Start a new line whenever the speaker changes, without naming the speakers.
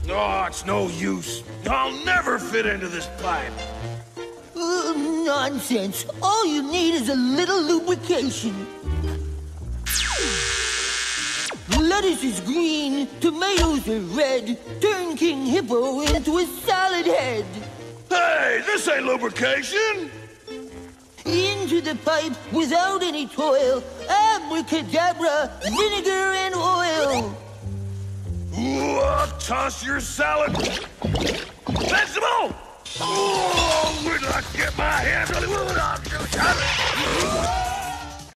Oh, it's no use. I'll never fit into this pipe.
Nonsense. All you need is a little lubrication. Lettuce is green, tomatoes are red. Turn King Hippo into a salad head.
Hey, this ain't lubrication.
Into the pipe without any toil. Abracadabra, vinegar and oil.
Toss your salad. Vegetable! Oh, wait till I get my hands on it.